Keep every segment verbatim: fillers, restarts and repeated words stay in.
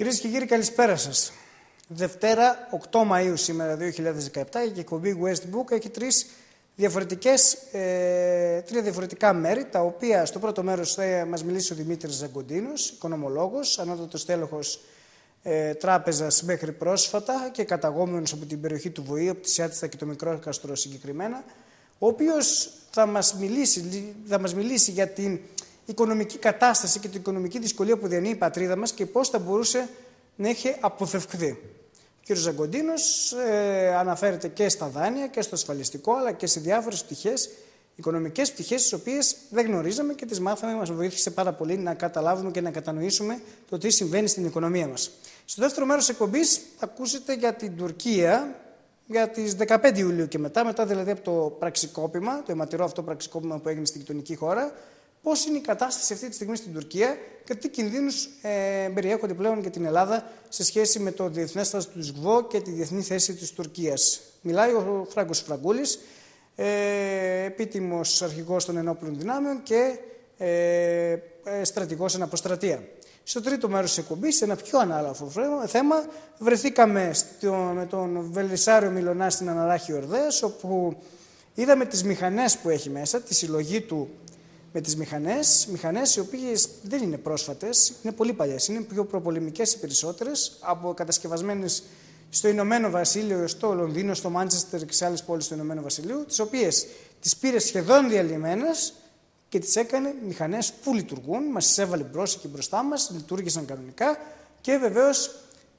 Κυρίες και κύριοι, καλησπέρα σας. Δευτέρα, οκτώ Μαΐου σήμερα, δύο χιλιάδες δεκαεπτά, η εκπομπή Westbook έχει τρεις διαφορετικές, ε, τρία διαφορετικά μέρη, τα οποία στο πρώτο μέρος θα μας μιλήσει ο Δημήτρης Ζαγκοντίνος, οικονομολόγος, ανώτατος τέλεχος ε, τράπεζας μέχρι πρόσφατα και καταγόμενος από την περιοχή του Βοή, από τη Σιάτιστα και το Μικρόκαστρο συγκεκριμένα, ο οποίος θα μας μιλήσει, θα μας μιλήσει για την οικονομική κατάσταση και την οικονομική δυσκολία που διανύει η πατρίδα μας και πώς θα μπορούσε να έχει αποφευχθεί. Ο κ. Ζαγκοντίνος ε, αναφέρεται και στα δάνεια και στο ασφαλιστικό, αλλά και σε διάφορες πτυχές, οικονομικές πτυχές, τις οποίες δεν γνωρίζαμε και τις μάθαμε, μας βοήθησε πάρα πολύ να καταλάβουμε και να κατανοήσουμε το τι συμβαίνει στην οικονομία μας. Στο δεύτερο μέρος της εκπομπής θα ακούσετε για την Τουρκία, για τις δεκαπέντε Ιουλίου και μετά, μετά δηλαδή από το πραξικόπημα, το αιματηρό αυτό πραξικόπημα που έγινε στην γειτονική χώρα, πώς είναι η κατάσταση αυτή τη στιγμή στην Τουρκία και τι κινδύνους ε, περιέχονται πλέον για την Ελλάδα σε σχέση με το διεθνές στάδιο του ΣΓΒΟ και τη διεθνή θέση της Τουρκίας. Μιλάει ο Φράγκος Φραγκούλης, ε, επίτιμος αρχηγός των ενόπλων δυνάμεων και ε, ε, στρατηγός εν αποστρατεία. Στο τρίτο μέρος της εκπομπής, σε ένα πιο ανάλαφο θέμα, βρεθήκαμε στο, με τον Βελισσάριο Μιλωνά στην Αναράχη Ορδές, όπου είδαμε τις μηχανές που έχει μέσα, τη συλλογή του με τις μηχανές, μηχανές οι οποίες δεν είναι πρόσφατες, είναι πολύ παλιές, είναι πιο προπολεμικές οι περισσότερες, από κατασκευασμένες στο Ηνωμένο Βασίλειο, στο Λονδίνο, στο Μάντσεστερ και σε άλλες πόλεις του Ηνωμένου Βασιλείου, τις οποίες τις πήρε σχεδόν διαλυμένες και τις έκανε μηχανές που λειτουργούν, μας τις έβαλε μπρος και μπροστά μας, λειτουργήσαν κανονικά και βεβαίως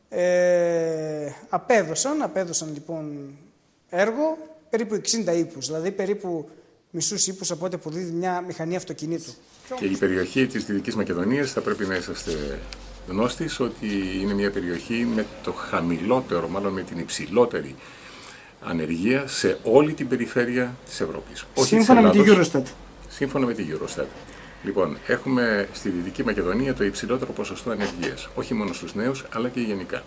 ε, απέδωσαν, απέδωσαν λοιπόν έργο περίπου εξήντα ύπους, δηλαδή περίπου μισούς ύπους από ό,τι αποδίδει μια μηχανή αυτοκινήτου. Και η περιοχή της Δυτικής Μακεδονίας θα πρέπει να είσαστε γνώστης ότι είναι μια περιοχή με το χαμηλότερο, μάλλον με την υψηλότερη ανεργία σε όλη την περιφέρεια της Ευρώπης. Σύμφωνα με τη Eurostat. Σύμφωνα με τη Eurostat. Λοιπόν, έχουμε στη Δυτική Μακεδονία το υψηλότερο ποσοστό ανεργίας, όχι μόνο στους νέους, αλλά και γενικά.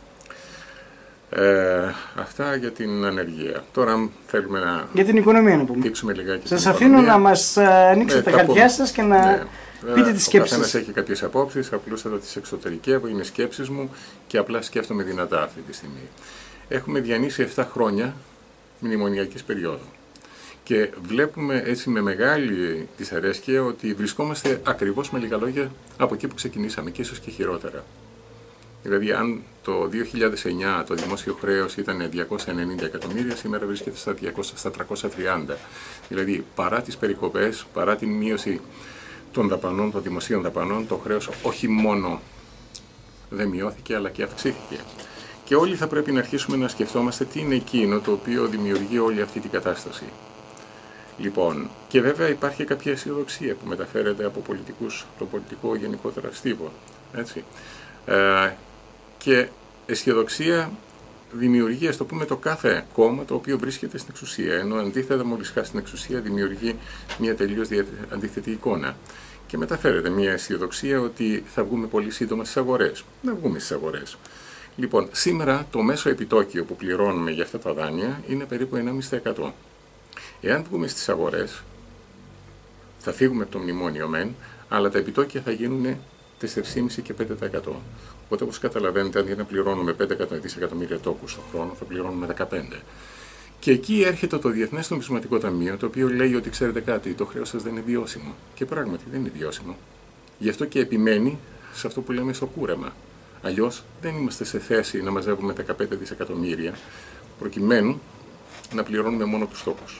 Ε, αυτά για την ανεργία. Τώρα θέλουμε να για την οικονομία να πούμε. Δείξουμε λιγάκι. Σας αφήνω οικονομία. Να μας ανοίξετε τα χαρτιά σας και να ναι. πείτε τις σκέψεις. Ο καθένας έχει κάποιες απόψεις, απλούστατα τις εξωτερικεύω, είναι σκέψεις μου και απλά σκέφτομαι δυνατά αυτή τη στιγμή. Έχουμε διανύσει επτά χρόνια μνημονιακής περίοδου και βλέπουμε έτσι με μεγάλη δυσαρέσκεια ότι βρισκόμαστε ακριβώς με λίγα λόγια από εκεί που ξεκινήσαμε και ίσως και χειρότερα. Δηλαδή, αν το δύο χιλιάδες εννιά το δημόσιο χρέος ήταν διακόσια ενενήντα εκατομμύρια, σήμερα βρίσκεται στα, διακόσια, στα τριακόσια τριάντα. Δηλαδή, παρά τις περικοπές, παρά την μείωση των δαπανών, των δημοσίων δαπανών, το χρέος όχι μόνο δεν μειώθηκε, αλλά και αυξήθηκε. Και όλοι θα πρέπει να αρχίσουμε να σκεφτόμαστε τι είναι εκείνο το οποίο δημιουργεί όλη αυτή την κατάσταση. Λοιπόν, και βέβαια υπάρχει κάποια αισιοδοξία που μεταφέρεται από πολιτικούς, το πολιτικό γενικότερα στίβο. Έτσι. Ε, και αισιοδοξία δημιουργεί, ας το πούμε, το κάθε κόμμα το οποίο βρίσκεται στην εξουσία, ενώ αντίθετα μόλις χάσει την εξουσία δημιουργεί μια τελείως αντίθετη εικόνα. Και μεταφέρεται μια αισιοδοξία ότι θα βγούμε πολύ σύντομα στις αγορές. Να βγούμε στις αγορές. Λοιπόν, σήμερα το μέσο επιτόκιο που πληρώνουμε για αυτά τα δάνεια είναι περίπου ένα κόμμα πέντε τοις εκατό. Εάν βγούμε στις αγορές, θα φύγουμε από το μνημόνιο μεν, αλλά τα επιτόκια θα γίνουν τέσσερα κόμμα πέντε και πέντε τοις εκατό. Οπότε, όπως καταλαβαίνετε, αντί να πληρώνουμε πέντε δισεκατομμύρια τόκους το χρόνο, θα πληρώνουμε δεκαπέντε. Και εκεί έρχεται το Διεθνές Νομισματικό Ταμείο, το οποίο λέει ότι ξέρετε κάτι, το χρέος σας δεν είναι βιώσιμο. Και πράγματι δεν είναι βιώσιμο. Γι' αυτό και επιμένει σε αυτό που λέμε στο κούρεμα. Αλλιώς δεν είμαστε σε θέση να μαζεύουμε δεκαπέντε δισεκατομμύρια, προκειμένου να πληρώνουμε μόνο τους τόκους.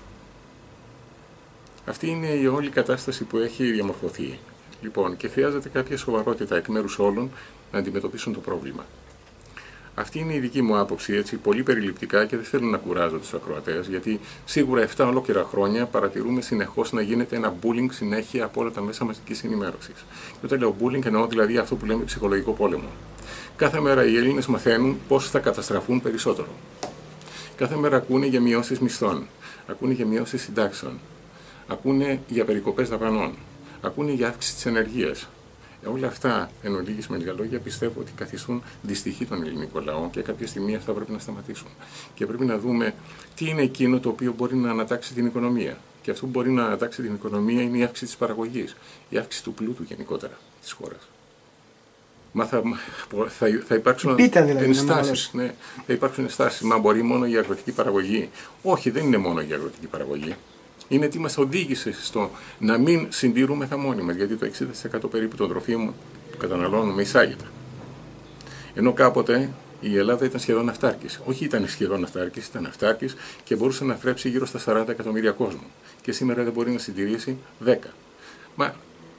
Αυτή είναι η όλη κατάσταση που έχει διαμορφωθεί. Λοιπόν, και χρειάζεται κάποια σοβαρότητα εκ μέρους όλων να αντιμετωπίσουν το πρόβλημα. Αυτή είναι η δική μου άποψη, έτσι, πολύ περιληπτικά και δεν θέλω να κουράζω τους ακροατές, γιατί σίγουρα επτά ολόκληρα χρόνια παρατηρούμε συνεχώς να γίνεται ένα bullying συνέχεια από όλα τα μέσα μαζικής ενημέρωσης. Και όταν λέω bullying εννοώ δηλαδή αυτό που λέμε ψυχολογικό πόλεμο. Κάθε μέρα οι Έλληνες μαθαίνουν πώς θα καταστραφούν περισσότερο. Κάθε μέρα ακούνε για μειώσεις μισθών, ακούνε για μειώσεις συντάξεων, ακούνε για περικοπές δαπανών. Ακούνε για αύξηση της ενεργείας. Ε, όλα αυτά, εν ολίγης με λίγα λόγια, πιστεύω ότι καθιστούν δυστυχή τον ελληνικό λαό και κάποια στιγμή αυτά πρέπει να σταματήσουν. Και πρέπει να δούμε τι είναι εκείνο το οποίο μπορεί να ανατάξει την οικονομία. Και αυτό που μπορεί να ανατάξει την οικονομία είναι η αύξηση της παραγωγής, η αύξηση του πλούτου γενικότερα της χώρας. Μα θα, θα, θα υπάρξουν δηλαδή, ενστάσεις. Ναι, θα υπάρξουν ενστάσεις. Μα μπορεί μόνο η αγροτική παραγωγή. Όχι, δεν είναι μόνο η αγροτική παραγωγή. Είναι τι μας οδήγησε στο να μην συντηρούμεθα μόνοι μας. Γιατί το εξήντα τοις εκατό περίπου των τροφίμων που καταναλώνουμε εισάγεται. Ενώ κάποτε η Ελλάδα ήταν σχεδόν αυτάρκης. Όχι ήταν σχεδόν αυτάρκης, ήταν αυτάρκης και μπορούσε να θρέψει γύρω στα σαράντα εκατομμύρια κόσμο. Και σήμερα δεν μπορεί να συντηρήσει δέκα. Μα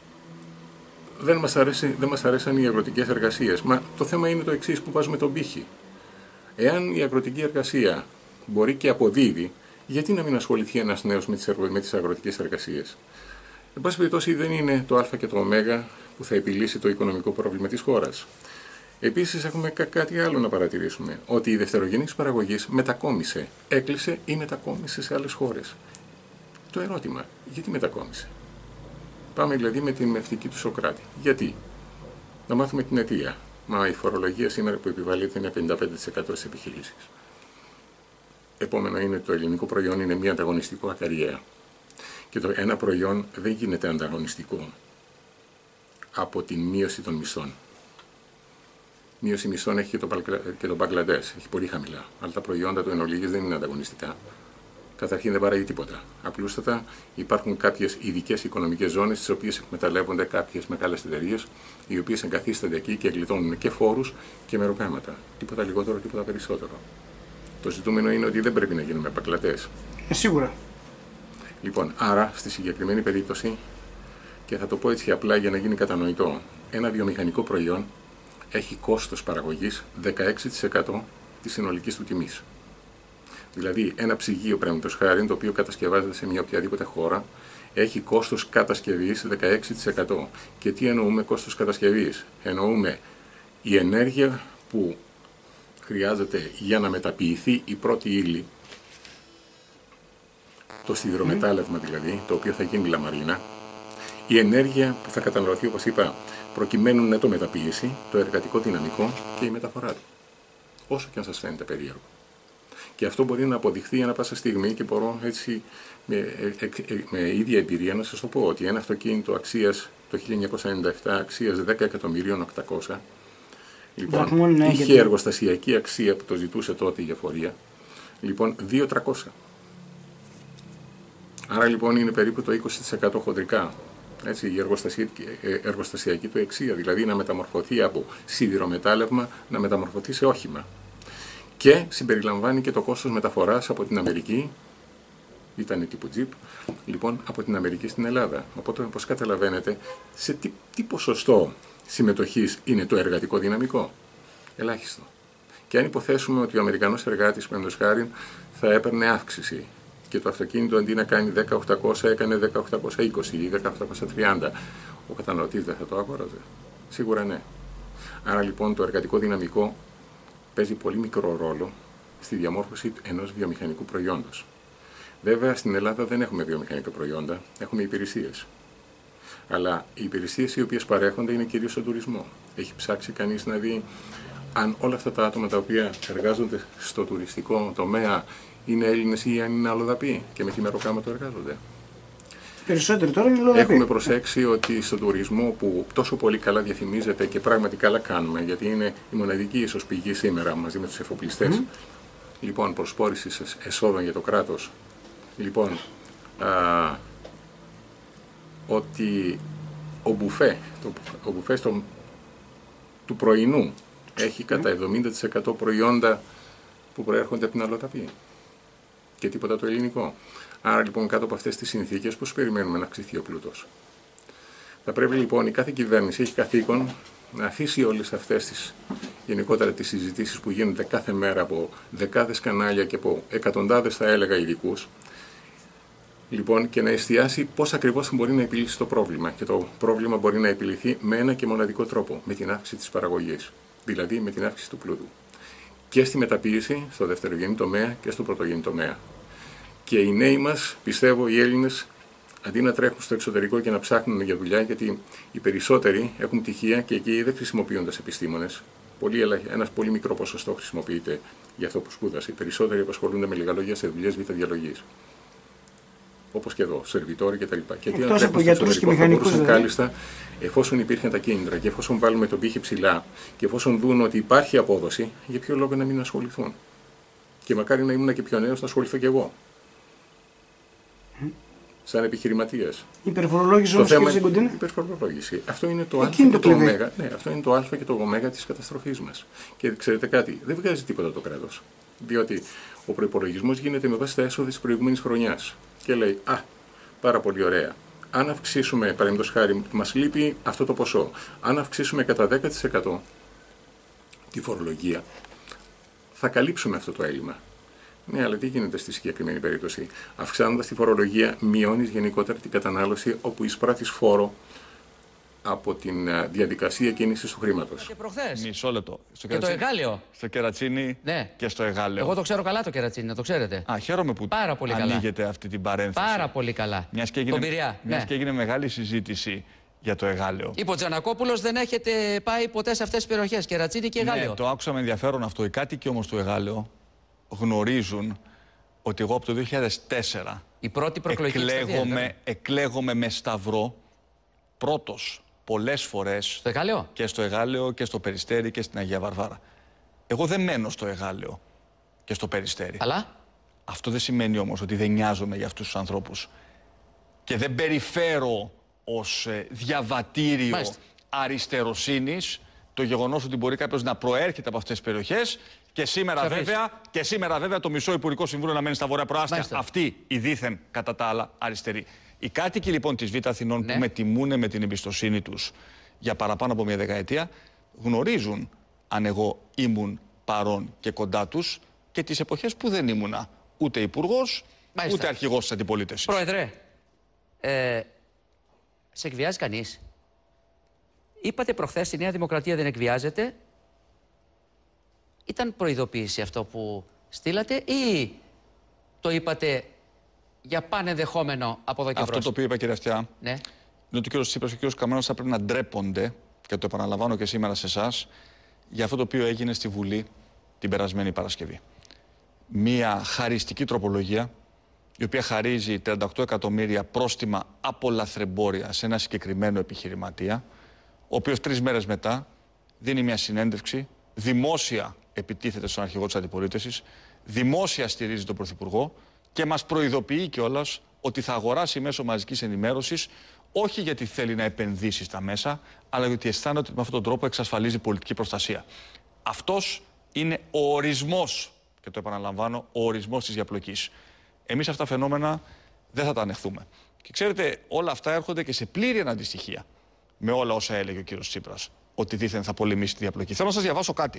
δεν μας, αρέσει, δεν μας αρέσαν οι αγροτικές εργασίες. Μα το θέμα είναι το εξής, που βάζουμε τον πύχη. Εάν η αγροτική εργασία μπορεί και αποδίδει, γιατί να μην ασχοληθεί ένας νέος με τις, με τις αγροτικές εργασίες. Εν πάση περιπτώσει, δεν είναι το α και το ω που θα επιλύσει το οικονομικό πρόβλημα της χώρας. Επίσης, έχουμε κάτι άλλο να παρατηρήσουμε. Ότι η δευτερογενής παραγωγής μετακόμισε, έκλεισε ή μετακόμισε σε άλλες χώρες. Το ερώτημα, γιατί μετακόμισε. Πάμε δηλαδή με την μευτική του Σοκράτη. Γιατί. Να μάθουμε την αιτία. Μα η φορολογία σήμερα που επιβάλλεται είναι πενήντα πέντε τοις εκατό στις επιχειρήσεις. Επόμενο είναι το ελληνικό προϊόν είναι μη ανταγωνιστικό ακαριέα. Και το ένα προϊόν δεν γίνεται ανταγωνιστικό από την μείωση των μισθών. Μείωση μισθών έχει και το, και το Μπαγκλαντές, έχει πολύ χαμηλά. Αλλά τα προϊόντα του εν ολίγης δεν είναι ανταγωνιστικά. Καταρχήν δεν παράγει τίποτα. Απλούστατα υπάρχουν κάποιες ειδικές οικονομικές ζώνες, τις οποίες εκμεταλλεύονται κάποιες μεγάλες εταιρείες, οι οποίες εγκαθίστανται εκεί και γλιτώνουν και φόρους και μεροκάματα. Τίποτα λιγότερο, τίποτα περισσότερο. Το ζητούμενο είναι ότι δεν πρέπει να γίνουμε Μπαγκλαντές. Ε, σίγουρα. Λοιπόν, άρα στη συγκεκριμένη περίπτωση, και θα το πω έτσι απλά για να γίνει κατανοητό, ένα βιομηχανικό προϊόν έχει κόστος παραγωγής δεκαέξι τοις εκατό της συνολικής του τιμής. Δηλαδή, ένα ψυγείο, παραδείγματος χάριν, το οποίο κατασκευάζεται σε μια οποιαδήποτε χώρα, έχει κόστος κατασκευής δεκαέξι τοις εκατό. Και τι εννοούμε κόστος κατασκευής. Εννοούμε η ενέργεια που χρειάζεται για να μεταποιηθεί η πρώτη ύλη, το σιδηρομετάλλευμα δηλαδή, το οποίο θα γίνει λαμαρίνα, η ενέργεια που θα καταναλωθεί, όπως είπα, προκειμένου να το μεταποιήσει, το εργατικό δυναμικό και η μεταφορά του. Όσο και αν σας φαίνεται περίεργο. Και αυτό μπορεί να αποδειχθεί ανά πάσα στιγμή και μπορώ έτσι με, ε, ε, με ίδια εμπειρία να σας το πω ότι ένα αυτοκίνητο αξίας το χίλια εννιακόσια ενενήντα επτά αξίας δέκα εκατομμυρίων οκτακόσια, λοιπόν, είχε εργοστασιακή αξία που το ζητούσε τότε η εφορία, λοιπόν δύο χιλιάδες τριακόσια. Άρα λοιπόν είναι περίπου το είκοσι τοις εκατό χοντρικά. Έτσι, η εργοστασιακή, εργοστασιακή του αξία, δηλαδή να μεταμορφωθεί από σιδηρομετάλλευμα να μεταμορφωθεί σε όχημα. Και συμπεριλαμβάνει και το κόστος μεταφοράς από την Αμερική, ήταν τύπου Jeep, λοιπόν, από την Αμερική στην Ελλάδα. Οπότε, όπως καταλαβαίνετε, σε τι, τι ποσοστό συμμετοχής είναι το εργατικό δυναμικό. Ελάχιστο. Και αν υποθέσουμε ότι ο Αμερικανός εργάτης, παραδείγματος χάριν, θα έπαιρνε αύξηση και το αυτοκίνητο αντί να κάνει δέκα χιλιάδες οκτακόσια έκανε δέκα χιλιάδες οκτακόσια είκοσι ή δέκα χιλιάδες οκτακόσια τριάντα, ο καταναλωτής δεν θα το αγόραζε. Σίγουρα ναι. Άρα λοιπόν το εργατικό δυναμικό παίζει πολύ μικρό ρόλο στη διαμόρφωση ενός βιομηχανικού προϊόντος. Βέβαια στην Ελλάδα δεν έχουμε βιομηχανικά προϊόντα, έχουμε υπηρεσίες. Αλλά οι υπηρεσίες οι οποίες παρέχονται είναι κυρίως στον τουρισμό. Έχει ψάξει κανείς να δει αν όλα αυτά τα άτομα τα οποία εργάζονται στο τουριστικό τομέα είναι Έλληνες ή αν είναι αλλοδαποί και με τι μεροκάματο εργάζονται. Περισσότεροι τώρα είναι αλλοδαποί. Έχουμε προσέξει ότι στον τουρισμό που τόσο πολύ καλά διαφημίζεται και πράγματι καλά κάνουμε, γιατί είναι η μοναδική ίσως πηγή σήμερα μαζί με τους εφοπλιστές, mm. λοιπόν, προσπόρησης εσόδων για το κράτος, λοιπόν, α, ότι ο μπουφέ, το, ο μπουφέ στο, του πρωινού έχει κατά εβδομήντα τοις εκατό προϊόντα που προέρχονται από την αλλοδαπή και τίποτα το ελληνικό. Άρα λοιπόν κάτω από αυτές τις συνθήκες πώς περιμένουμε να αυξηθεί ο πλούτος. Θα πρέπει λοιπόν η κάθε κυβέρνηση έχει καθήκον να αφήσει όλες αυτές τις γενικότερα τις συζητήσεις που γίνονται κάθε μέρα από δεκάδες κανάλια και από εκατοντάδες θα έλεγα ειδικούς, λοιπόν, και να εστιάσει πώς ακριβώς μπορεί να επιλύσει το πρόβλημα. Και το πρόβλημα μπορεί να επιλυθεί με ένα και μοναδικό τρόπο, με την αύξηση της παραγωγής, δηλαδή με την αύξηση του πλούτου. Και στη μεταποίηση, στο δευτερογενή τομέα και στο πρωτογενή τομέα. Και οι νέοι μας, πιστεύω, οι Έλληνες, αντί να τρέχουν στο εξωτερικό και να ψάχνουν για δουλειά, γιατί οι περισσότεροι έχουν πτυχία και εκεί δεν χρησιμοποιούνται επιστήμονες. Πολύ, ένας πολύ μικρό ποσοστό χρησιμοποιείται για αυτό που σπούδασε. Οι περισσότεροι απασχολούνται με λίγα λόγια σε δουλειές β' διαλογής. όπως και εδώ, σερβιτόροι κτλ. Και τι εκτός από γιατρούς και μηχανικούς, θα κάλλιστα, εφόσον υπήρχαν τα κίνητρα και εφόσον βάλουμε τον πύχη ψηλά και εφόσον δουν ότι υπάρχει απόδοση, για ποιο λόγο να μην ασχοληθούν. Και μακάρι να ήμουν και πιο νέος να ασχοληθώ κι εγώ. Mm. Σαν επιχειρηματίας. Υπερφορολόγηση όμως, κύριε Ζεγκοντίνη. Υπερφορολόγηση. Αυτό είναι το α και το, το ω. Ναι, αυτό είναι το α και το ω της καταστροφής μας. Και ξέρετε κάτι, δεν βγάζει τίποτα το κράτος. Διότι ο προϋπολογισμός γίνεται με βάση τα έσοδα της προηγούμενης χρονιάς. Και λέει, α, πάρα πολύ ωραία. Αν αυξήσουμε, παραδείγματος χάρη, μας λείπει αυτό το ποσό. Αν αυξήσουμε κατά δέκα τοις εκατό τη φορολογία, θα καλύψουμε αυτό το έλλειμμα. Ναι, αλλά τι γίνεται στη συγκεκριμένη περίπτωση. Αυξάνοντας τη φορολογία, μειώνεις γενικότερα την κατανάλωση, όπου εισπράττεις φόρο από την διαδικασία κίνησης του χρήματος. Και προχθές. Μισό λεπτό. Στο και το Εγάλεο. Στο Κερατσίνι, ναι, και στο Εγάλεο. Εγώ το ξέρω καλά το Κερατσίνι, να το ξέρετε. Α, χαίρομαι που Πάρα πολύ ανοίγετε καλά. αυτή την παρένθεση. Πάρα πολύ καλά. Μιας και έγινε, Πειραιά, μιας ναι. και έγινε μεγάλη συζήτηση για το Εγάλεο. Είπε ο Τζανακόπουλος, δεν έχετε πάει ποτέ σε αυτές τις περιοχές, Κερατσίνι και Εγάλεο. Ναι, το άκουσα με ενδιαφέρον αυτό. Οι κάτοικοι όμως του Εγάλεο γνωρίζουν ότι εγώ από το δύο χιλιάδες τέσσερα η πρώτη προεκλογική εκλέγομαι, εκλέγομαι με σταυρό πρώτος πολλές φορές στο Εγάλεο. Και στο Εγάλεο και στο Περιστέρι και στην Αγία Βαρβάρα. Εγώ δεν μένω στο Εγάλεο και στο Περιστέρι. Αλλά αυτό δεν σημαίνει όμως ότι δεν νοιάζομαι για αυτούς τους ανθρώπους. Και δεν περιφέρω ως ε, διαβατήριο Μάλιστα. αριστεροσύνης το γεγονός ότι μπορεί κάποιος να προέρχεται από αυτές τις περιοχές και σήμερα, βέβαια, και σήμερα βέβαια το μισό Υπουργικό Συμβούλιο να μένει στα Βορρά Προάστια. Αυτή η δήθεν κατά τα άλλα αριστερή. Οι κάτοικοι λοιπόν της Β' Αθηνών, ναι, που με τιμούν με την εμπιστοσύνη τους για παραπάνω από μια δεκαετία, γνωρίζουν αν εγώ ήμουν παρόν και κοντά τους και τις εποχές που δεν ήμουνα ούτε υπουργός, ούτε αρχηγός της αντιπολίτευσης. Πρόεδρε, ε, σε εκβιάζει κανείς? Είπατε προχθές η Νέα Δημοκρατία δεν εκβιάζεται. Ήταν προειδοποίηση αυτό που στείλατε ή το είπατε για πανενδεχόμενο από εδώ και αυτό μπρος? Το οποίο είπα, κύριε Αυτιά, ναι, είναι ότι ο κύριος Τσίπρας και ο κύριος Καμένος θα πρέπει να ντρέπονται, και το επαναλαμβάνω και σήμερα σε εσάς, για αυτό το οποίο έγινε στη Βουλή την περασμένη Παρασκευή. Μία χαριστική τροπολογία, η οποία χαρίζει τριάντα οκτώ εκατομμύρια πρόστιμα από λαθρεμπόρια σε ένα συγκεκριμένο επιχειρηματία, ο οποίος τρεις μέρες μετά δίνει μια συνέντευξη, δημόσια επιτίθεται στον αρχηγό της αντιπολίτευσης, δημόσια στηρίζει τον Πρωθυπουργό και μας προειδοποιεί κιόλας ότι θα αγοράσει μέσω μαζικής ενημέρωσης, όχι γιατί θέλει να επενδύσει στα μέσα, αλλά γιατί αισθάνεται ότι με αυτόν τον τρόπο εξασφαλίζει πολιτική προστασία. Αυτός είναι ο ορισμός, και το επαναλαμβάνω, ο ορισμός της διαπλοκής. Εμείς αυτά τα φαινόμενα δεν θα τα ανεχθούμε. Και ξέρετε, όλα αυτά έρχονται και σε πλήρη αντιστοιχεία με όλα όσα έλεγε ο κύριος Τσίπρας, ότι δήθεν θα πολεμήσει τη διαπλοκή. Θέλω να σας διαβάσω κάτι,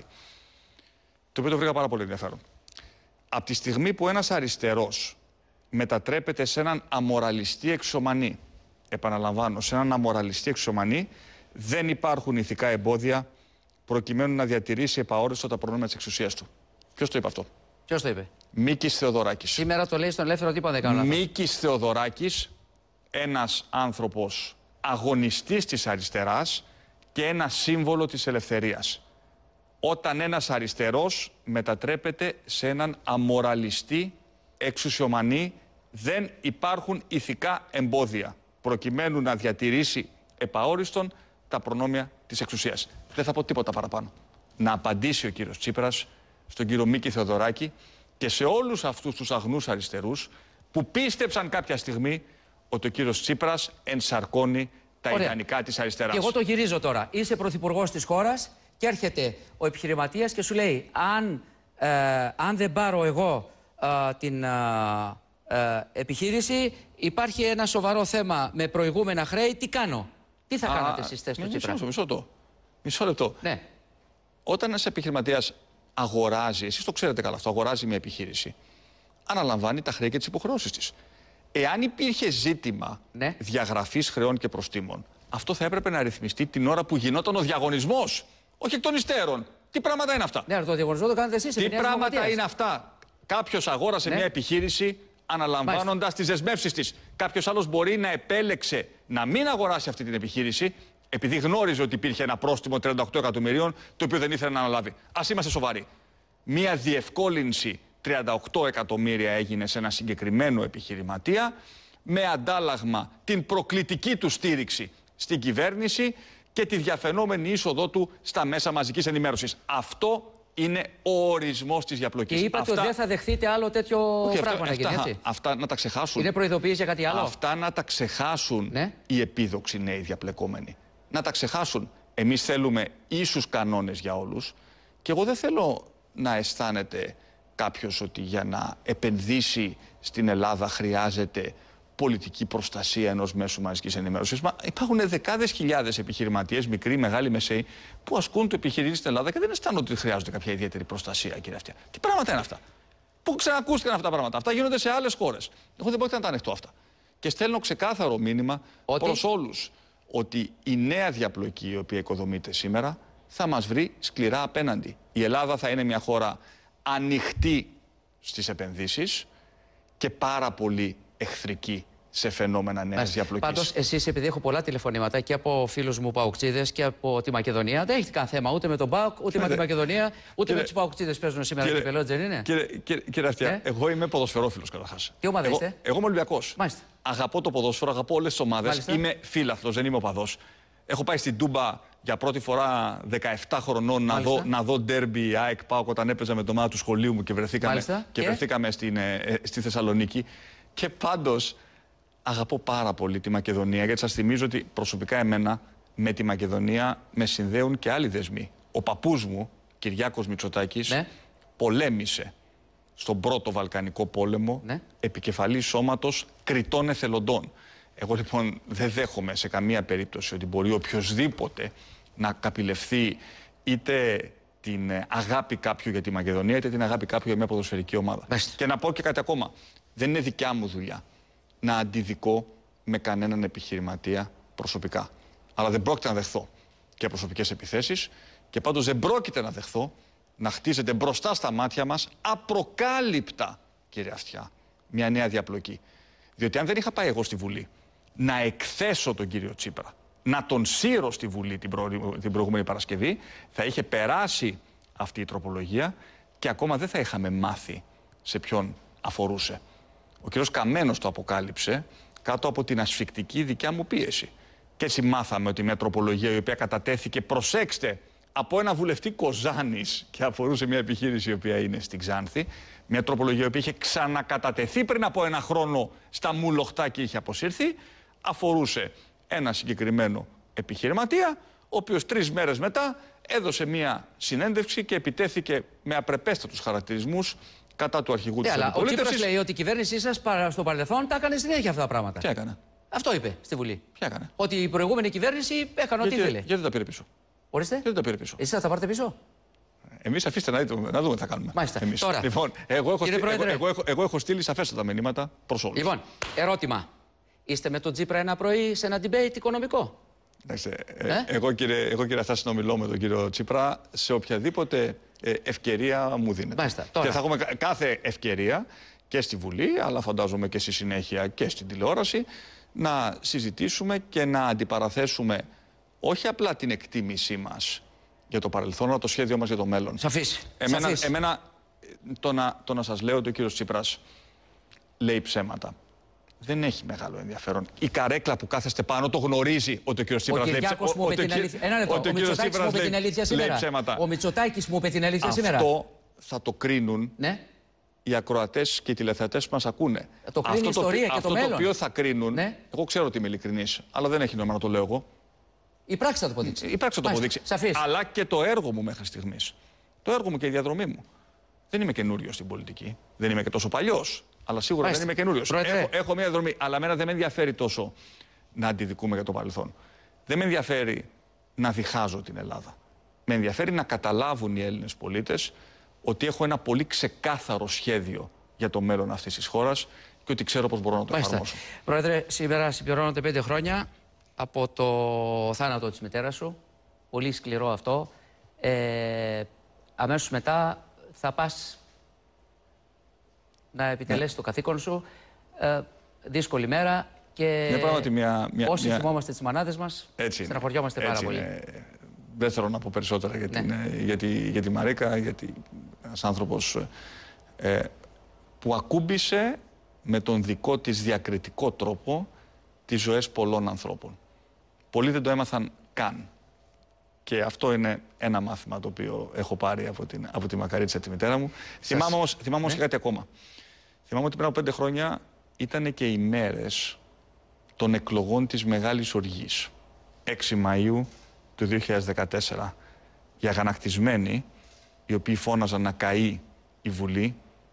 το οποίο το βρήκα πάρα πολύ ενδιαφέρον. Από τη στιγμή που ένας αριστερός μετατρέπεται σε έναν αμοραλιστή εξωμανή, επαναλαμβάνω, σε έναν αμοραλιστή εξωμανή, δεν υπάρχουν ηθικά εμπόδια προκειμένου να διατηρήσει επαόριστο τα προνόμια της εξουσίας του. Ποιος το είπε αυτό? Ποιος το είπε? Μίκης Θεοδωράκης. Σήμερα το λέει στον Ελεύθερο Τύπο, δεν κάνω λάθος. Μίκης Θεοδωράκης, ένας άνθρωπος αγωνιστής της αριστεράς και ένα σύμβολο της ελευθερίας. Όταν ένας αριστερός μετατρέπεται σε έναν αμοραλιστή εξουσιομανή, δεν υπάρχουν ηθικά εμπόδια προκειμένου να διατηρήσει επαόριστον τα προνόμια της εξουσίας. Δεν θα πω τίποτα παραπάνω. Να απαντήσει ο κύριος Τσίπρας στον κύριο Μίκη Θεοδωράκη και σε όλους αυτούς τους αγνούς αριστερούς που πίστεψαν κάποια στιγμή ότι ο κύριος Τσίπρας ενσαρκώνει τα Ωραία. ιδανικά της αριστεράς. Και εγώ το γυρίζω τώρα. Είσαι πρωθυπουργός της χώρας και έρχεται ο επιχειρηματίας και σου λέει αν, ε, αν δεν πάρω εγώ ε, την ε, ε, επιχείρηση, υπάρχει ένα σοβαρό θέμα με προηγούμενα χρέη, τι κάνω? Τι θα Α, κάνατε εσείς θέσεις του Τσίπρα? Μισό, μισό, το. μισό λεπτό. Ναι. Όταν ένας επιχειρηματίας αγοράζει, εσείς το ξέρετε καλά αυτό, αγοράζει μια επιχείρηση, αναλαμβάνει τα χρέη και τις υποχρεώσεις της. Εάν υπήρχε ζήτημα ναι. διαγραφής χρεών και προστίμων, αυτό θα έπρεπε να ρυθμιστεί την ώρα που γινόταν ο διαγωνισμός, όχι εκ των υστέρων. Τι πράγματα είναι αυτά? Ναι, το διαγωνισμό το κάνετε εσείς. Τι πράγματα είναι αυτά? Κάποιος αγόρασε ναι. μια επιχείρηση αναλαμβάνοντας τις δεσμεύσεις της. Κάποιος άλλος μπορεί να επέλεξε να μην αγοράσει αυτή την επιχείρηση, επειδή γνώριζε ότι υπήρχε ένα πρόστιμο τριάντα οκτώ εκατομμυρίων, το οποίο δεν ήθελε να αναλάβει. Ας είμαστε σοβαροί. Μία διευκόλυνση τριάντα οκτώ εκατομμύρια έγινε σε ένα συγκεκριμένο επιχειρηματία, με αντάλλαγμα την προκλητική του στήριξη στην κυβέρνηση και τη διαφαινόμενη είσοδό του στα μέσα μαζικής ενημέρωσης. Αυτό είναι ο ορισμός της διαπλοκής. Και είπατε αυτά... ότι δεν θα δεχθείτε άλλο τέτοιο Όχι, πράγμα αυτά, να γίνει, αυτά, έτσι. Αυτά να τα ξεχάσουν. Είναι προειδοποίηση για κάτι άλλο. Αυτά να τα ξεχάσουν, ναι, οι επίδοξοι νέοι διαπλεκόμενοι. Να τα ξεχάσουν. Εμείς θέλουμε ίσους κανόνες για όλους και εγώ δεν θέλω να αισθάνεται κάποιος ότι για να επενδύσει στην Ελλάδα χρειάζεται πολιτική προστασία ενός μέσου μαζικής ενημέρωσης. Μα υπάρχουν δεκάδες χιλιάδες επιχειρηματίες, μικροί, μεγάλοι, μεσαίοι, που ασκούν το επιχειρήν στην Ελλάδα και δεν αισθάνονται ότι χρειάζονται κάποια ιδιαίτερη προστασία, κύριε Αυτιά. Τι πράγματα είναι αυτά? Πού ξανακούστηκαν αυτά τα πράγματα? Αυτά γίνονται σε άλλες χώρες. Εγώ δεν πρόκειται να τα ανεχτώ αυτά. Και στέλνω ξεκάθαρο μήνυμα ότι... προς όλους ότι η νέα διαπλοκή η οποία οικοδομείται σήμερα θα μας βρει σκληρά απέναντι. Η Ελλάδα θα είναι μια χώρα ανοιχτή στις επενδύσεις και πάρα πολύ εχθρική σε φαινόμενα νέας διαπλοκής. Πάντως, εσείς, επειδή έχω πολλά τηλεφωνήματα και από φίλους μου Παοκτσίδες και από τη Μακεδονία, δεν έχετε καν θέμα ούτε με τον Πάοκ, ούτε με τη Μακεδονία, ούτε κύριε... με τους Παοκτσίδες παίζουν σήμερα κύριε... και πελότες, δεν είναι? Κύριε, κύριε, κύριε Αυτιά, ε? εγώ είμαι ποδοσφαιρόφιλος καταρχάς. Τι ομάδα εγώ, είστε? Εγώ είμαι Ολυμπιακός. Μάλιστα. Αγαπώ το ποδόσφαιρο, αγαπώ όλες τις ομάδες. Είμαι φίλαθλος, δεν είμαι οπαδός. Έχω πάει στην Τούμπα για πρώτη φορά δεκαεπτά χρονών να δω, να δω ντέρμπι ΑΕΚ ΠΑΟΚ όταν έπαιζα με το ομάδα του σχολείου μου και βρεθήκαμε, και και... βρεθήκαμε στην, ε, στη Θεσσαλονίκη. Και πάντως αγαπώ πάρα πολύ τη Μακεδονία, γιατί σας θυμίζω ότι προσωπικά εμένα με τη Μακεδονία με συνδέουν και άλλοι δεσμοί. Ο παππούς μου, Κυριάκος Μητσοτάκης, ναι, πολέμησε στον πρώτο Βαλκανικό πόλεμο, ναι, επικεφαλής σώματος Κρητών Εθελοντών. Εγώ λοιπόν δεν δέχομαι σε καμία περίπτωση ότι μπορεί οποιοσδήποτε να καπηλευθεί είτε την αγάπη κάποιου για τη Μακεδονία, είτε την αγάπη κάποιου για μια ποδοσφαιρική ομάδα. Μάλιστα. Και να πω και κάτι ακόμα. Δεν είναι δικιά μου δουλειά να αντιδικώ με κανέναν επιχειρηματία προσωπικά. Αλλά δεν πρόκειται να δεχθώ και προσωπικές επιθέσεις και πάντως δεν πρόκειται να δεχθώ να χτίζεται μπροστά στα μάτια μας απροκάλυπτα, κύριε Αυτιά, μια νέα διαπλοκή. Διότι αν δεν είχα πάει εγώ στη Βουλή να εκθέσω τον κύριο Τσίπρα, να τον σύρω στη Βουλή την, προ... την προηγούμενη Παρασκευή, θα είχε περάσει αυτή η τροπολογία και ακόμα δεν θα είχαμε μάθει σε ποιον αφορούσε. Ο κύριος Καμένος το αποκάλυψε κάτω από την ασφικτική δικιά μου πίεση. Και έτσι μάθαμε ότι μια τροπολογία η οποία κατατέθηκε, προσέξτε, από ένα βουλευτή Κοζάνης και αφορούσε μια επιχείρηση η οποία είναι στην Ξάνθη, μια τροπολογία η οποία είχε ξανακατατεθεί πριν από ένα χρόνο στα Μουλοχτά και είχε αποσύρθει, αφορούσε ένα συγκεκριμένο επιχειρηματία, ο οποίος τρεις μέρες μετά έδωσε μια συνέντευξη και επιτέθηκε με απρεπέστατους χαρακτηρισμούς κατά του αρχηγού της αντιπολίτευσης. Ο Τσίπρας λέει ότι η κυβέρνησή σας στο παρελθόν τα έκανε συνέχεια αυτά τα πράγματα. Τι έκανε? Αυτό είπε στη Βουλή. Ποια έκανε? Ότι η προηγούμενη κυβέρνηση έκανε ό,τι ήθελε. Γιατί δεν τα πήρε πίσω? Ορίστε. Γιατί δεν τα πήρε πίσω? Εσείς θα τα πάρετε πίσω? Εμείς αφήστε να δούμε, να δούμε τι θα κάνουμε. Μάλιστα. Εμείς. Τώρα, λοιπόν, εγώ έχω, κύριε στείλει, Πρόεδρε, εγώ, εγώ, έχω, εγώ έχω στείλει σαφέστατα μηνύματα προς όλους. Λοιπόν, ερώτημα. Είστε με τον Τσίπρα ένα πρωί σε ένα debate οικονομικό? Ε? Ε, εγώ, κύριε, εγώ κύριε Αυτιά, συνομιλώ με τον κύριο Τσίπρα σε οποιαδήποτε ε, ευκαιρία μου δίνεται. Μάλιστα, τώρα. Και θα έχουμε κάθε ευκαιρία και στη Βουλή, αλλά φαντάζομαι και στη συνέχεια και στην τηλεόραση, να συζητήσουμε και να αντιπαραθέσουμε όχι απλά την εκτίμησή μας για το παρελθόν, αλλά το σχέδιό μας για το μέλλον. Σαφής. Εμένα, Σαφής. εμένα το, να, το να σας λέω ότι ο κύριος Τσίπρας λέει ψέματα δεν έχει μεγάλο ενδιαφέρον. Η καρέκλα που κάθεστε πάνω το γνωρίζει ότι ο κύριος Τσίπρας λέει ψέματα. Ο Μητσοτάκης μου είπε την αλήθεια σήμερα. Ο Μητσοτάκης μου είπε την αλήθεια σήμερα. Αυτό θα το κρίνουν, ναι, οι ακροατές και οι τηλεθεατές που μας ακούνε. Το κρίνει η ιστορία και το αυτό μέλλον. Το οποίο θα κρίνουν, ναι, εγώ ξέρω ότι είμαι ειλικρινής, αλλά δεν έχει νόημα να το λέω εγώ. Η πράξη θα το αποδείξει. Η πράξη θα το αποδείξει. Αλλά και το έργο μου μέχρι στιγμής. Το έργο μου και η διαδρομή μου. Δεν είμαι καινούριος στην πολιτική. Δεν είμαι και τόσο παλιός. Αλλά σίγουρα Μάλιστα. δεν είμαι καινούριος. Έχω, έχω μια διαδρομή. Αλλά εμένα δεν με ενδιαφέρει τόσο να αντιδικούμε για το παρελθόν. Δεν με ενδιαφέρει να διχάζω την Ελλάδα. Με ενδιαφέρει να καταλάβουν οι Έλληνες πολίτες ότι έχω ένα πολύ ξεκάθαρο σχέδιο για το μέλλον αυτής της χώρας και ότι ξέρω πώς μπορώ να το Μάλιστα. εφαρμόσω. Πρόεδρε, σήμερα συμπληρώνονται πέντε χρόνια από το θάνατο της μητέρας σου. Πολύ σκληρό αυτό. Ε, αμέσως μετά θα πας να επιτελέσεις ναι. το καθήκον σου. Ε, δύσκολη μέρα και ναι, μια, μια, όσοι μια... θυμόμαστε τις μανάδες μας, στεναχωριόμαστε πάρα πολύ. Είναι. Δεν θέλω να πω περισσότερα για, την, ναι. για, τη, για τη Μαρίκα, γιατί ένας άνθρωπος ε, που ακούμπησε με τον δικό της διακριτικό τρόπο τις ζωές πολλών ανθρώπων. Πολλοί δεν το έμαθαν καν. Και αυτό είναι ένα μάθημα το οποίο έχω πάρει από, την, από τη μακαρίτσα τη μητέρα μου. Σας... Θυμάμαι όμως, θυμάμαι όμως ναι. και κάτι ακόμα. Θυμάμαι ότι πριν από πέντε χρόνια ήταν και οι μέρες των εκλογών της Μεγάλης Οργής. έξι Μαΐου του δύο χιλιάδες δεκατέσσερα. Οι αγανακτισμένοι, οι οποίοι φώναζαν να καεί η Βουλή,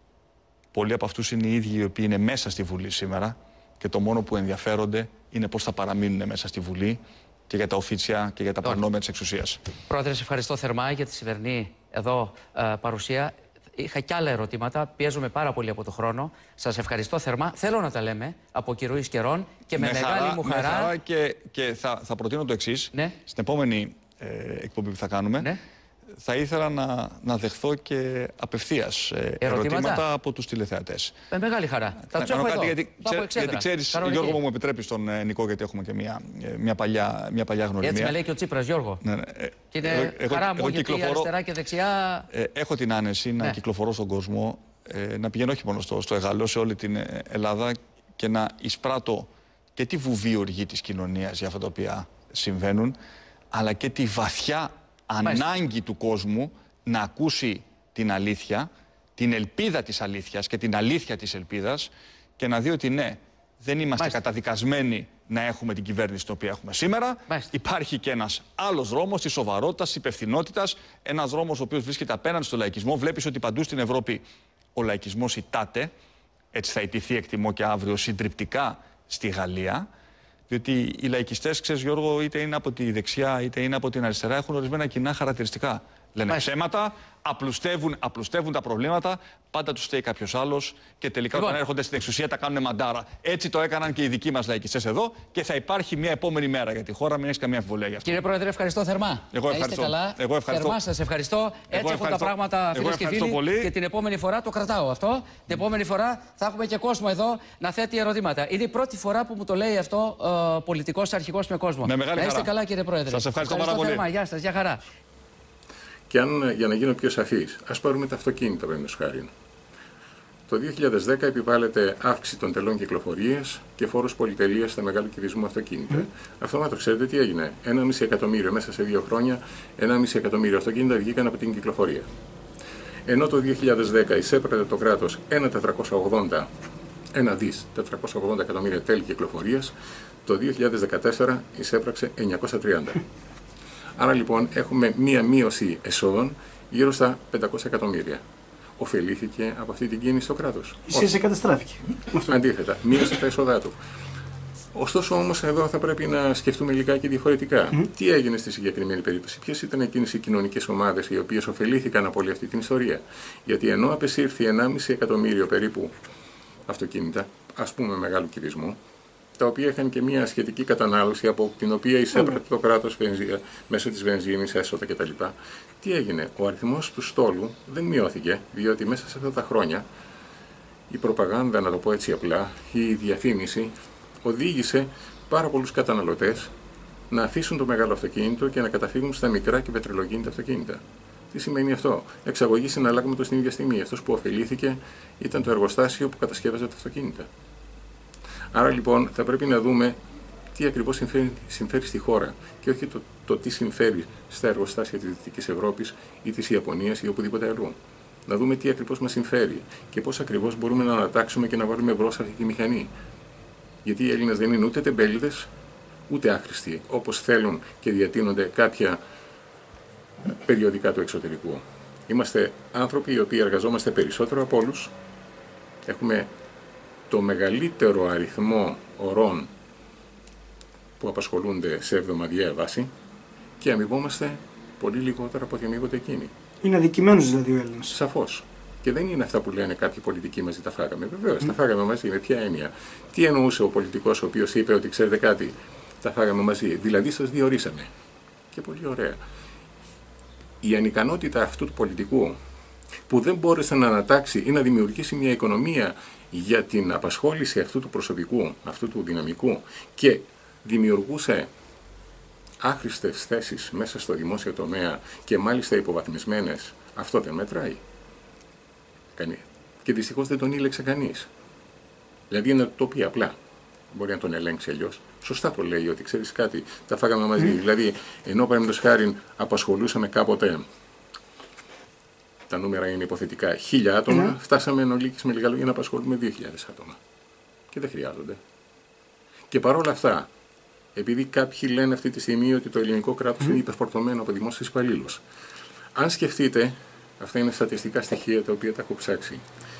πολλοί από αυτούς είναι οι ίδιοι οι οποίοι είναι μέσα στη Βουλή σήμερα και το μόνο που ενδιαφέρονται είναι πώς θα παραμείνουν μέσα στη Βουλή και για τα οφίτσια και για τα προνόμια της εξουσίας. Πρόεδρε, σε ευχαριστώ θερμά για τη σημερινή εδώ ε, παρουσία. Είχα κι άλλα ερωτήματα. Πιέζομαι πάρα πολύ από το χρόνο. Σας ευχαριστώ θερμά. Θέλω να τα λέμε από καιρούης καιρών και με, με μεγάλη χαρά, μου χαρά. Με χαρά και, και θα, θα προτείνω το εξής. Ναι. Στην επόμενη ε, εκπομπή που θα κάνουμε, ναι. θα ήθελα να, να δεχθώ και απευθείας ε, ερωτήματα. ερωτήματα από τους τηλεθεατές. Με μεγάλη χαρά. Θα τους έχω εδώ. Γιατί, ξέ, γιατί ξέρεις, Κανονική. Γιώργο, μου επιτρέπεις τον ε, Νικό, γιατί έχουμε και μια, μια, παλιά, μια παλιά γνωριμία. Έτσι με λέει και ο Τσίπρας, Γιώργο. Ναι, ναι. Και είναι εγώ, χαρά εγώ, μου, εγώ γιατί αριστερά και δεξιά... Ε, έχω την άνεση ναι. να κυκλοφορώ στον κόσμο, ε, να πηγαίνω όχι μόνο στο, στο Εγάλεο, σε όλη την Ελλάδα και να εισπράττω και τη βουβή οργή της κοινωνίας για αυτά τα οποία συμβαίνουν, αλλά και τη βαθιά ανάγκη του κόσμου να ακούσει την αλήθεια, την ελπίδα της αλήθειας και την αλήθεια της ελπίδας και να δει ότι ναι, δεν είμαστε Μάλιστα. καταδικασμένοι να έχουμε την κυβέρνηση την οποία έχουμε σήμερα. Μάλιστα. Υπάρχει και ένας άλλος δρόμος της σοβαρότητας, της υπευθυνότητας, ένας δρόμος ο οποίος βρίσκεται απέναντι στο λαϊκισμό. Βλέπεις ότι παντού στην Ευρώπη ο λαϊκισμός ητάται, έτσι θα ιτηθεί εκτιμώ και αύριο συντριπτικά στη Γαλλία. Διότι οι λαϊκιστές, ξέρεις Γιώργο, είτε είναι από τη δεξιά είτε είναι από την αριστερά, έχουν ορισμένα κοινά χαρακτηριστικά. Λένε Μάλιστα. ψέματα, απλουστεύουν, απλουστεύουν τα προβλήματα, πάντα τους φταίει κάποιος άλλος και τελικά λοιπόν. όταν έρχονται στην εξουσία τα κάνουν μαντάρα. Έτσι το έκαναν και οι δικοί μας λαϊκιστές εδώ και θα υπάρχει μια επόμενη μέρα για τη χώρα, μην έχεις καμία αμφιβολία γι' αυτό. Κύριε Πρόεδρε, ευχαριστώ θερμά. Εγώ ευχαριστώ. Να είστε καλά. Εγώ ευχαριστώ. Θερμά σας ευχαριστώ. Έτσι έχουν τα πράγματα, φίλες και φίλοι. Πολύ. Και την επόμενη φορά το κρατάω αυτό. Την επόμενη φορά θα έχουμε και κόσμο εδώ να θέτει ερωτήματα. Είναι η πρώτη φορά που μου το λέει αυτό ο πολιτικός αρχηγός με κόσμο. Με μεγάλη να είστε καλά, κύριε Πρόεδρε. Σας ευχαριστώ πάρα πολύ. Γεια σας, γεια χαρά. Και αν, για να γίνω πιο σαφής, ας πάρουμε τα αυτοκίνητα, παραδείγματος χάρη. Το δύο χιλιάδες δέκα επιβάλλεται αύξηση των τελών κυκλοφορίας και φόρος πολυτελείας στα μεγάλου κυβισμού αυτοκίνητα. Mm. Αυτομάτως ξέρετε τι έγινε. Ένα μισή εκατομμύριο μέσα σε δύο χρόνια, ένα μισή εκατομμύριο αυτοκίνητα βγήκαν από την κυκλοφορία. Ενώ το δύο χιλιάδες δέκα εισέπρατε το κράτος ένα τετρακόσια ογδόντα, ένα δις τετρακόσια ογδόντα εκατομμύρια τέλη κυκλοφορίας, το δύο χιλιάδες δεκατέσσερα εισέπραξε εννιακόσια τριάντα. Άρα λοιπόν έχουμε μία μείωση εσόδων γύρω στα πεντακόσια εκατομμύρια. Ωφελήθηκε από αυτή την κίνηση το κράτος? Ίσως καταστράφηκε. Αντίθετα, μείωσε τα έσοδά του. Ωστόσο όμως εδώ θα πρέπει να σκεφτούμε λιγάκι διαφορετικά. Mm. Τι έγινε στη συγκεκριμένη περίπτωση, ποιες ήταν εκείνες οι κοινωνικές ομάδες οι οποίες ωφελήθηκαν από όλη αυτή την ιστορία? Γιατί ενώ απεσύρθη ενάμιση εκατομμύριο περίπου αυτοκίνητα, ας πούμε μεγάλου κυβισμού, τα οποία είχαν και μια σχετική κατανάλωση από την οποία εισέπρατε το κράτος μέσω της βενζίνης, έσοδα κτλ. Τι έγινε? Ο αριθμός του στόλου δεν μειώθηκε, διότι μέσα σε αυτά τα χρόνια η προπαγάνδα, να το πω έτσι απλά, η διαφήμιση οδήγησε πάρα πολλούς καταναλωτές να αφήσουν το μεγάλο αυτοκίνητο και να καταφύγουν στα μικρά και πετρελοκίνητα αυτοκίνητα. Τι σημαίνει αυτό? Εξαγωγή συναλλάγματος την ίδια στιγμή. Αυτός που ωφελήθηκε ήταν το εργοστάσιο που κατασκεύαζε τα αυτοκίνητα. Άρα λοιπόν θα πρέπει να δούμε τι ακριβώς συμφέρει, συμφέρει στη χώρα και όχι το, το τι συμφέρει στα εργοστάσια της Δυτικής Ευρώπης ή της Ιαπωνίας ή οπουδήποτε αλλού. Να δούμε τι ακριβώς μας συμφέρει και πώς ακριβώς μπορούμε να ανατάξουμε και να βάλουμε μπρος αυτή τη μηχανή. Γιατί οι Έλληνες δεν είναι ούτε τεμπέληδες, ούτε άχρηστοι, όπως θέλουν και διατείνονται κάποια περιοδικά του εξωτερικού. Είμαστε άνθρωποι οι οποίοι εργαζόμαστε περισσότερο από όλους. Έχουμε το μεγαλύτερο αριθμό ωρών που απασχολούνται σε εβδομαδιαία βάση και αμοιβόμαστε πολύ λιγότερο από ό,τι αμοιβούνται εκείνοι. Είναι αδικημένος δηλαδή ο Έλληνας. Σαφώς. Και δεν είναι αυτά που λένε κάποιοι πολιτικοί μαζί τα φάγαμε. Βεβαίως, mm. τα φάγαμε μαζί. Με ποια έννοια? Τι εννοούσε ο πολιτικός ο οποίος είπε ότι ξέρετε κάτι, τα φάγαμε μαζί? Δηλαδή σας διορίσαμε. Και πολύ ωραία. Η ανικανότητα αυτού του πολιτικού που δεν μπόρεσε να ανατάξει ή να δημιουργήσει μια οικονομία για την απασχόληση αυτού του προσωπικού, αυτού του δυναμικού και δημιουργούσε άχρηστες θέσεις μέσα στο δημόσιο τομέα και μάλιστα υποβαθμισμένες, αυτό δεν μετράει. Και δυστυχώς δεν τον ήλεξε κανείς. Δηλαδή να το πει απλά. Μπορεί να τον ελέγξει αλλιώς. Σωστά το λέει ότι ξέρεις κάτι, τα φάγαμε μαζί. Mm. Δηλαδή, ενώ παραδείγματος χάριν απασχολούσαμε κάποτε, τα νούμερα είναι υποθετικά, χίλια άτομα, mm. φτάσαμε εν ολίγης με λίγα λόγια να απασχολούμε δύο χιλιάδες άτομα. Και δεν χρειάζονται. Και παρόλα αυτά, επειδή κάποιοι λένε αυτή τη στιγμή ότι το ελληνικό κράτος mm. είναι υπερφορτωμένο από δημόσιους υπαλλήλους. Αν σκεφτείτε, αυτά είναι στατιστικά στοιχεία τα οποία τα έχω ψάξει.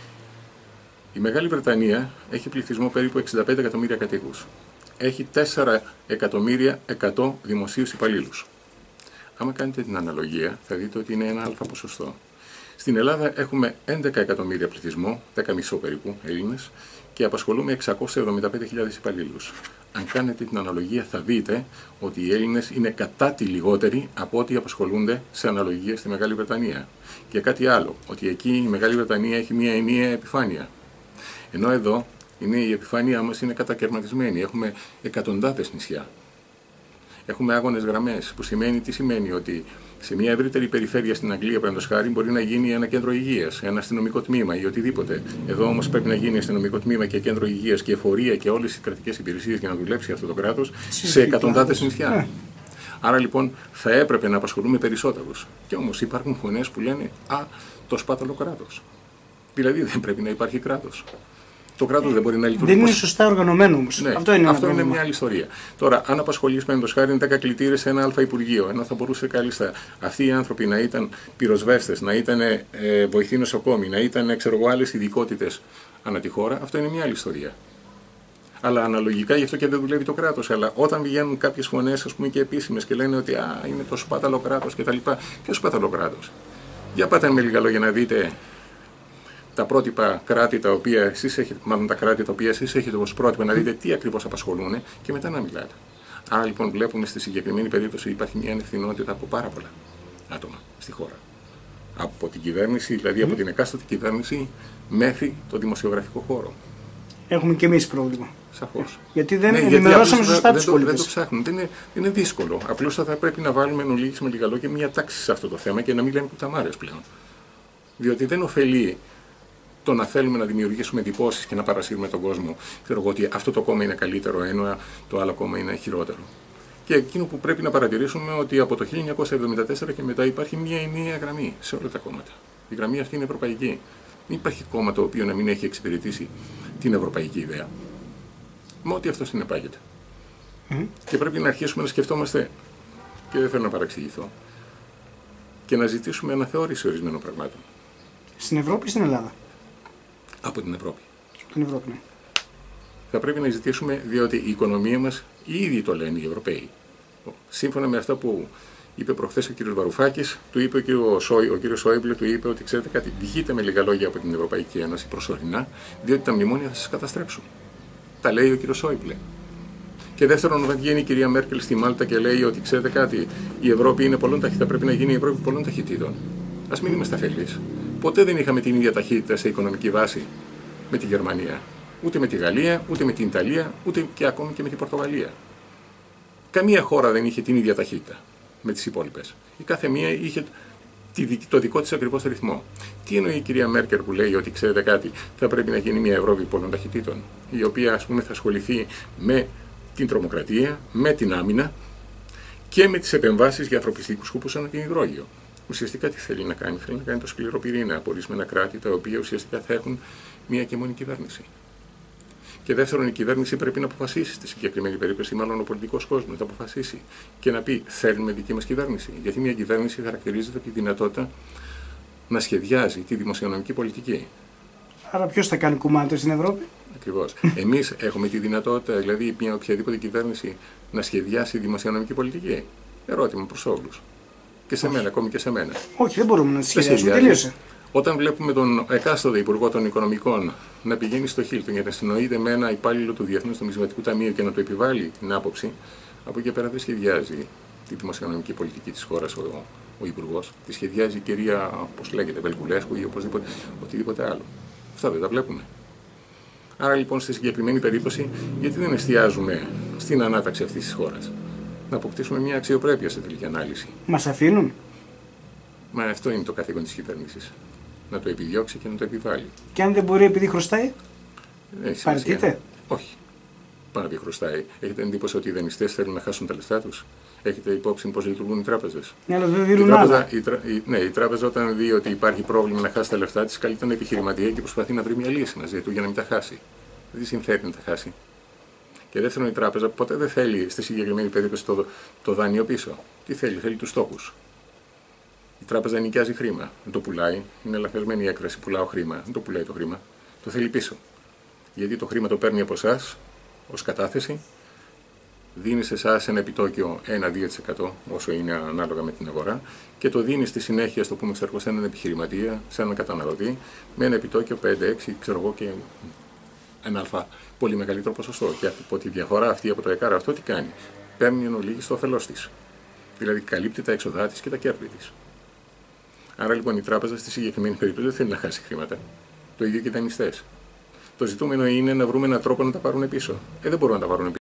Η Μεγάλη Βρετανία έχει πληθυσμό περίπου εξήντα πέντε εκατομμύρια κατοίκους. Έχει τέσσερα εκατομμύρια εκατό δημοσίους υπαλλήλους. Άμα κάνετε την αναλογία, θα δείτε ότι είναι ένα αλφα ποσοστό. Στην Ελλάδα έχουμε έντεκα εκατομμύρια πληθυσμό, δέκα κόμμα πέντε περίπου Έλληνες, και απασχολούμε εξακόσιες εβδομήντα πέντε χιλιάδες υπαλλήλους. Αν κάνετε την αναλογία, θα δείτε ότι οι Έλληνες είναι κατά τη λιγότεροι από ό,τι απασχολούνται σε αναλογία στη Μεγάλη Βρετανία. Και κάτι άλλο, ότι εκεί η Μεγάλη Βρετανία έχει μια ενιαία επιφάνεια. Ενώ εδώ είναι, η επιφάνειά μας είναι κατακαιρματισμένη. Έχουμε εκατοντάδες νησιά. Έχουμε άγονες γραμμές, που σημαίνει, τι σημαίνει, ότι σε μια ευρύτερη περιφέρεια στην Αγγλία, παραδείγματος χάρη, μπορεί να γίνει ένα κέντρο υγείας, ένα αστυνομικό τμήμα ή οτιδήποτε. Εδώ όμως πρέπει να γίνει αστυνομικό τμήμα και κέντρο υγείας και εφορία και όλες οι κρατικές υπηρεσίες για να δουλέψει αυτό το κράτος σε εκατοντάδες νησιά. Άρα λοιπόν θα έπρεπε να απασχολούμε περισσότερους. Και όμως υπάρχουν φωνές που λένε «Α, το σπάταλο κράτος». Δηλαδή δεν πρέπει να υπάρχει κράτος. Το κράτος δεν μπορεί να λειτουργήσει. Δεν είναι σωστά οργανωμένο όμως. Ναι, αυτό είναι, αυτό είναι μια άλλη ιστορία. Τώρα, αν απασχολείς με χάρη δέκα κλητήρες σε ένα αλφα υπουργείο, ενώ θα μπορούσε κάλλιστα αυτοί οι άνθρωποι να ήταν πυροσβέστες, να ήταν ε, βοηθοί νοσοκόμοι, να ήταν άλλες ειδικότητες ανά τη χώρα, αυτό είναι μια άλλη ιστορία. Αλλά αναλογικά γι' αυτό και δεν δουλεύει το κράτος. Αλλά όταν βγαίνουν κάποιες φωνές, ας πούμε, και επίσημες και λένε ότι α, είναι το σπάταλο κράτος κτλ. Ποιο σπάταλο κράτος? Για πάτε με λίγα λόγια να δείτε τα πρότυπα κράτη τα οποία εσείς έχετε, μάλλον τα κράτη τα οποία εσείς έχετε ως πρότυπα, να δείτε τι ακριβώς απασχολούν και μετά να μιλάτε. Άρα λοιπόν βλέπουμε στη συγκεκριμένη περίπτωση υπάρχει μια ανευθυνότητα από πάρα πολλά άτομα στη χώρα. Από την κυβέρνηση, δηλαδή από την εκάστοτε κυβέρνηση, μέχρι το δημοσιογραφικό χώρο. Έχουμε και εμείς πρόβλημα. Σαφώς. Γιατί δεν ναι, ενημερώσαμε γιατί σωστά τους πολίτες. Δεν το ψάχνουν. Δεν είναι, είναι δύσκολο. Απλώς θα πρέπει να βάλουμε εν ολίγης με λίγα λόγια μια τάξη σε αυτό το θέμα και να μην λέμε κουταμάρες πλέον. Διότι δεν ωφελεί το να θέλουμε να δημιουργήσουμε εντυπώσεις και να παρασύρουμε τον κόσμο. Ξέρω εγώ ότι αυτό το κόμμα είναι καλύτερο, ενώ το άλλο κόμμα είναι χειρότερο. Και εκείνο που πρέπει να παρατηρήσουμε ότι από το χίλια εννιακόσια εβδομήντα τέσσερα και μετά υπάρχει μια ενιαία γραμμή σε όλα τα κόμματα. Η γραμμή αυτή είναι ευρωπαϊκή. Δεν υπάρχει κόμμα το οποίο να μην έχει εξυπηρετήσει την ευρωπαϊκή ιδέα. Με ό,τι αυτό συνεπάγεται. Mm. Και πρέπει να αρχίσουμε να σκεφτόμαστε, και δεν θέλω να παραξηγηθώ, και να ζητήσουμε αναθεώρηση ορισμένων πραγμάτων. Στην Ευρώπη ή στην Ελλάδα? Από την Ευρώπη. Από την Ευρώπη, ναι. Θα πρέπει να ζητήσουμε, διότι η οικονομία μας, οι ίδιοι το λένε οι Ευρωπαίοι. Σύμφωνα με αυτά που είπε προχθές ο κύριος Βαρουφάκης, του είπε ο κύριος, Σόι, ο κύριος Σόιμπλε, του είπε ότι ξέρετε κάτι, βγείτε με λίγα λόγια από την Ευρωπαϊκή Ένωση προσωρινά, διότι τα μνημόνια θα σας καταστρέψουν. Τα λέει ο κύριος Σόιμπλε. Και δεύτερον, όταν βγαίνει η κυρία Μέρκελ στη Μάλτα και λέει ότι ξέρετε κάτι, η Ευρώπη είναι πολλών ταχυτήτων, πρέπει να γίνει η Ευρώπη πολλών ταχυτήτων. Ας μην είμαστε αφελείς. Ποτέ δεν είχαμε την ίδια ταχύτητα σε οικονομική βάση με τη Γερμανία. Ούτε με τη Γαλλία, ούτε με την Ιταλία, ούτε και ακόμη και με την Πορτογαλία. Καμία χώρα δεν είχε την ίδια ταχύτητα με τις υπόλοιπες. Η κάθε μία είχε το δικό της ακριβώς ρυθμό. Τι εννοεί η κυρία Μέρκελ που λέει ότι ξέρετε κάτι, θα πρέπει να γίνει μια Ευρώπη πολλών ταχυτήτων, η οποία ας πούμε θα ασχοληθεί με την τρομοκρατία, με την άμυνα και με τις επεμβάσεις για ανθρωπιστικούς σκοπούς σαν την υδρόγειο. Ουσιαστικά τι θέλει να κάνει? Θέλει να κάνει το σκληρό πυρήνα από ορισμένα κράτη τα οποία ουσιαστικά θα έχουν μια και μόνη κυβέρνηση. Και δεύτερον, η κυβέρνηση πρέπει να αποφασίσει στη συγκεκριμένη περίπτωση, μάλλον ο πολιτικός κόσμος να αποφασίσει και να πει: θέλουμε δική μας κυβέρνηση. Γιατί μια κυβέρνηση χαρακτηρίζεται από τη δυνατότητα να σχεδιάζει τη δημοσιονομική πολιτική. Άρα, ποιος θα κάνει κουμάντο στην Ευρώπη? Ακριβώς. Εμείς έχουμε τη δυνατότητα, δηλαδή, μια οποιαδήποτε κυβέρνηση να σχεδιάσει δημοσιονομική πολιτική. Ερώτημα προς όλους. Και σε μένα, ακόμη και σε μένα. Όχι, δεν μπορούμε να τη σχεδιάσουμε. Τελείωσε. Όταν βλέπουμε τον εκάστοτε Υπουργό των Οικονομικών να πηγαίνει στο Χίλτον για να συνοείται με ένα υπάλληλο του Διεθνούς Νομισματικού Ταμείου και να του επιβάλλει την άποψη, από εκεί πέρα δεν σχεδιάζει τη δημοσιονομική πολιτική της χώρας ο, ο Υπουργός. Τη σχεδιάζει η κυρία, όπως λέγεται, Βελκουλέσκου ή οπωσδήποτε, οτιδήποτε άλλο. Αυτά δεν τα βλέπουμε. Άρα λοιπόν στη συγκεκριμένη περίπτωση, γιατί δεν εστιάζουμε στην ανάταξη αυτής της χώρας? Να αποκτήσουμε μια αξιοπρέπεια σε τελική ανάλυση. Μας αφήνουν? Μα αυτό είναι το καθήκον της κυβέρνησης. Να το επιδιώξει και να το επιβάλλει. Και αν δεν μπορεί επειδή χρωστάει? Παραιτείται. Όχι. Πάνω από χρωστάει. Έχετε εντύπωση ότι οι δανειστές θέλουν να χάσουν τα λεφτά τους? Έχετε υπόψη πώς λειτουργούν οι τράπεζες? Ναι, αλλά δεν δίνουν άλλα. Η, τρα... η... Ναι, η τράπεζα όταν δει ότι υπάρχει πρόβλημα να χάσει τα λεφτά της, καλεί τον επιχειρηματία και προσπαθεί να βρει μια λύση μαζί του για να μην τα χάσει. Δεν συμφέρει να τα χάσει. Και δεύτερον, η τράπεζα ποτέ δεν θέλει στη συγκεκριμένη περίπτωση το, το δάνειο πίσω. Τι θέλει? Θέλει τους τόκους. Η τράπεζα νοικιάζει χρήμα. Δεν το πουλάει. Είναι λαθασμένη η έκφραση. Πουλάω χρήμα. Δεν το πουλάει το χρήμα. Το θέλει πίσω. Γιατί το χρήμα το παίρνει από εσάς ως κατάθεση, δίνει σε εσάς ένα επιτόκιο ένα με δύο τοις εκατό, όσο είναι ανάλογα με την αγορά, και το δίνει στη συνέχεια, στο πούμε, ξέρω, σε έναν επιχειρηματία, σε έναν καταναλωτή, με ένα επιτόκιο πέντε έξι, ξέρω εγώ, και ένα αλφα πολύ μεγαλύτερο ποσοστό. Και από τη διαφορά αυτή, από το εκάρα αυτό, τι κάνει? Παίρνει εν ολίγη στο όφελός της. Δηλαδή καλύπτει τα έξοδά της και τα κέρδη της. Άρα λοιπόν η τράπεζα στη συγκεκριμένη περίπτωση δεν θέλει να χάσει χρήματα. Το ίδιο και οι δανειστές. Το ζητούμενο είναι να βρούμε έναν τρόπο να τα πάρουν πίσω. Ε, δεν μπορούν να τα πάρουν πίσω.